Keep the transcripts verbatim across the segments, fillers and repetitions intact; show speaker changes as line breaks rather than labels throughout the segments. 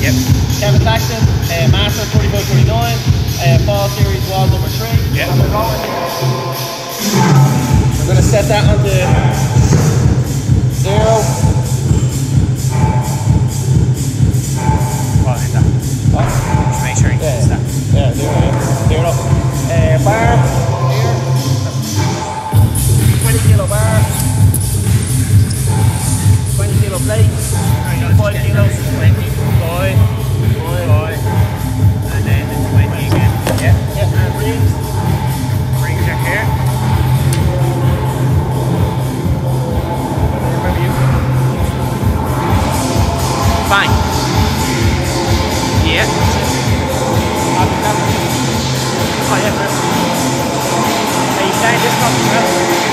Yep.
Kevin Claxton, uh, Master thirty-four thirty-nine, uh, Fall Series wall number three.
Yep.
We're going to set that onto zero.
What is that?
What?
Just make sure you
Yeah,
can that.
yeah, zero, yeah. Zero. Uh, bar, here. twenty kilo bar. twenty kilo plate. five kilos.
twenty. five. five. And then the twenty again. Yeah.
Yeah, and rings.
Rings are here. Fine. Yeah.
Oh yeah. Are you saying this not well?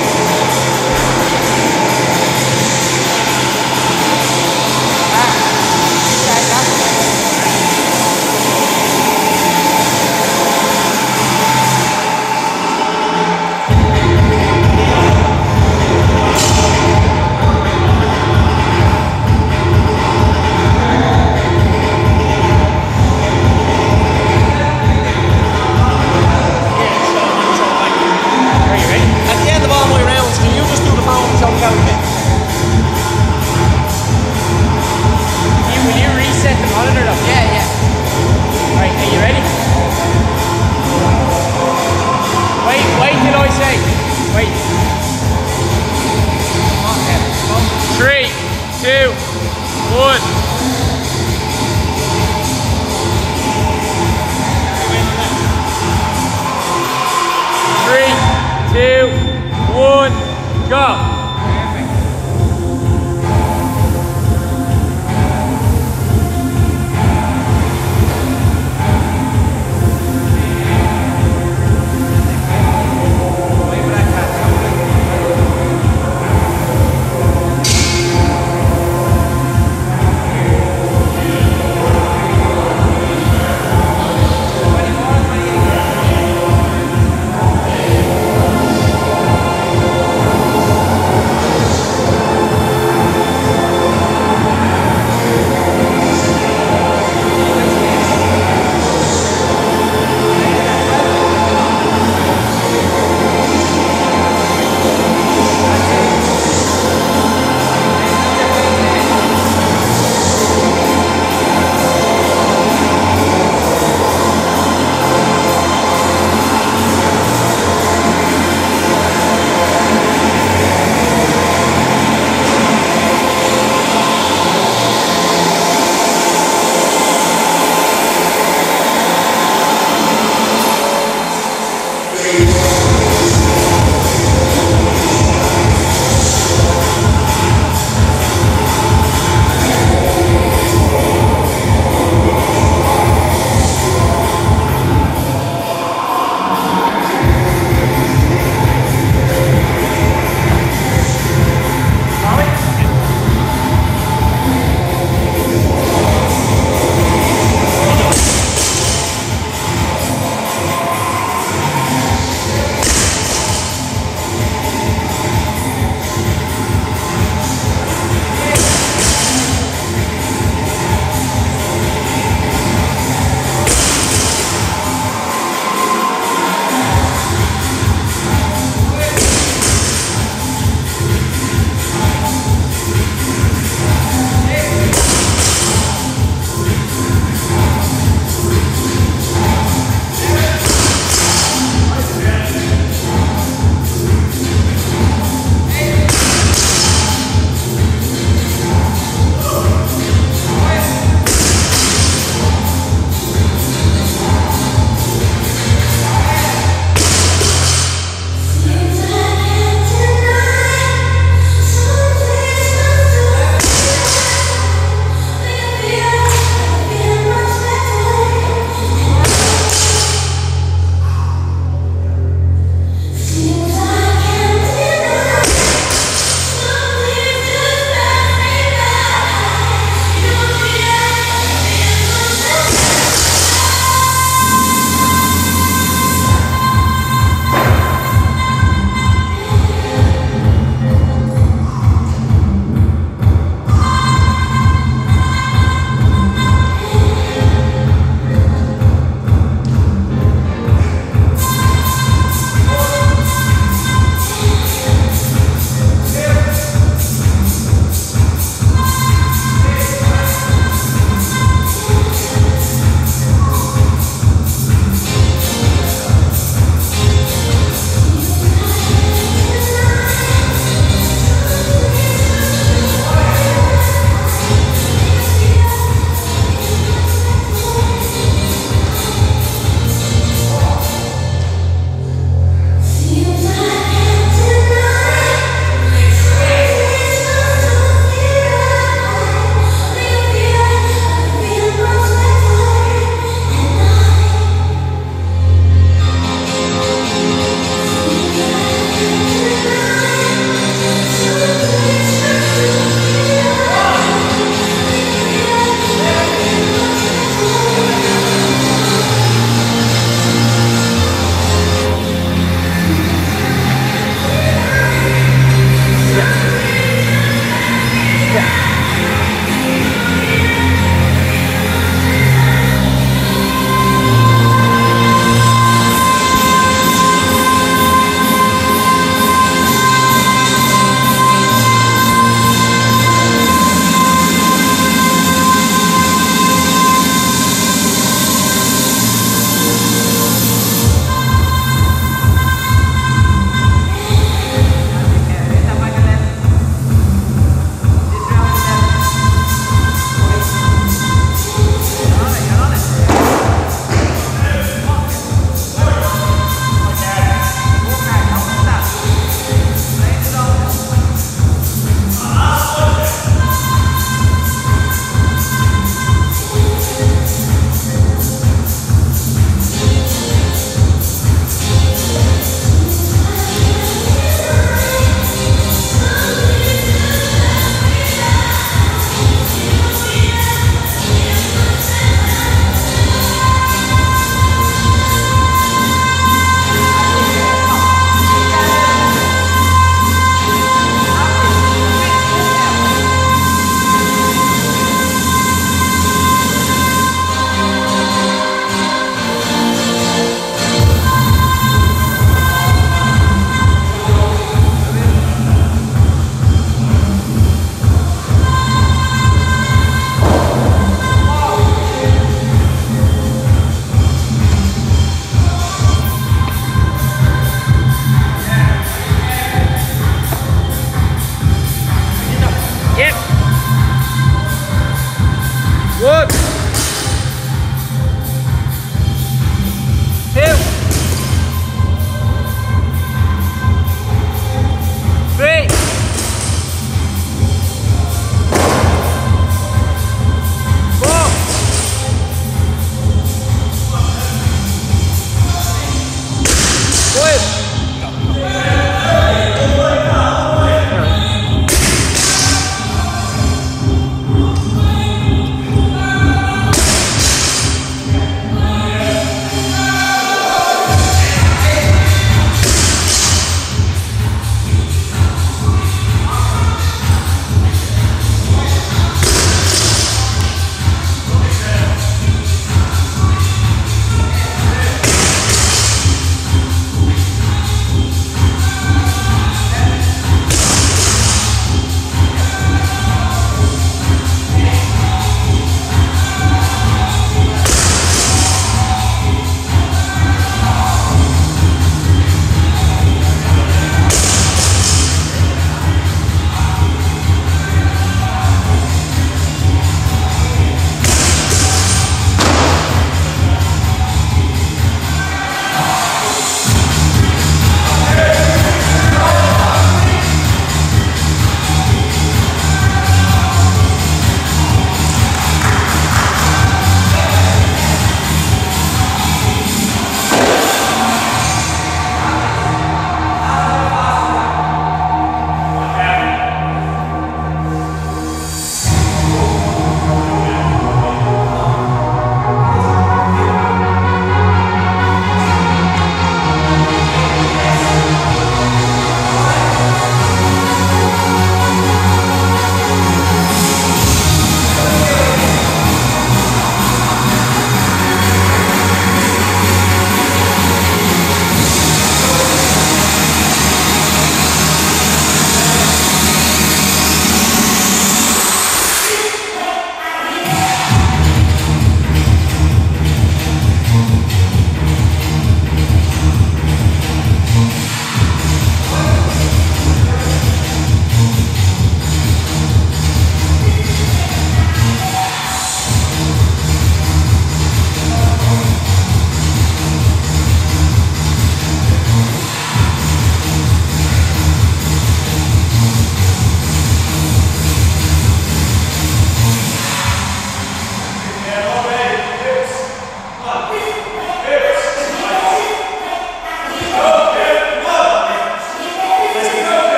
Three, two, one. Three, two, one, go.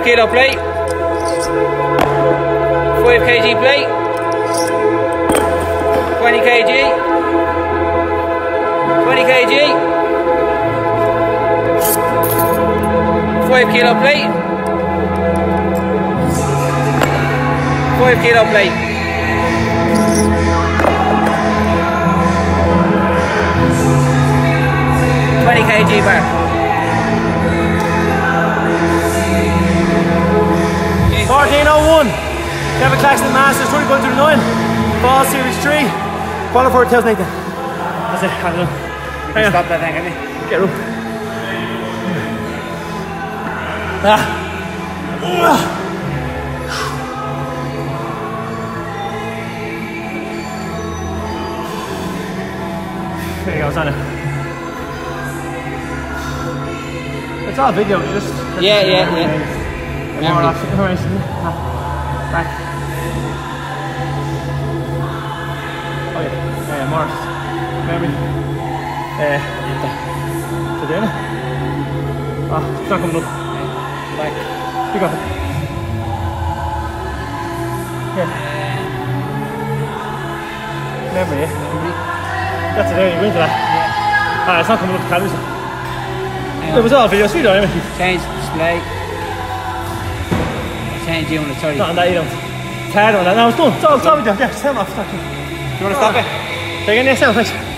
five kilo plate. five kg plate. twenty kg. twenty kg. five kilo plate. five kilo plate. twenty kg bar.
fourteen oh one. Kevin Claxton Masters twenty-four thirty-nine. Ball Series three. Qualifier two thousand eighteen. That's it. I don't know.
You can stop that thing, can you?
Get rope. Ah. There you go, it's on it. It's all video, just.
Yeah, yeah, yeah.
More off information. Back. Oh yeah, yeah, more. Memory. Uh, so doing it. Ah, it's not coming up.
Back.
You got it. Yeah. Memory, yeah. Memory. That's it, there, you go into that. Yeah. Ah, it's not coming up to calories. It was all video, sweet anyway.
Change display. Change unit, sorry.
Not on that, you don't. It's hard on that. No, it's done. It's all, it's all video. Yeah, just turn off. Do you want to stop it? Take it in yourself, thanks.